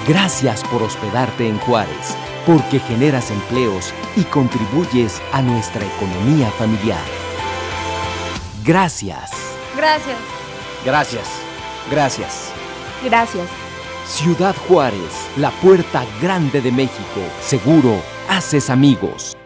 Gracias por hospedarte en Juárez, porque generas empleos y contribuyes a nuestra economía familiar. Gracias. Gracias. Gracias. Gracias. Gracias. Ciudad Juárez, la puerta grande de México. Seguro haces amigos.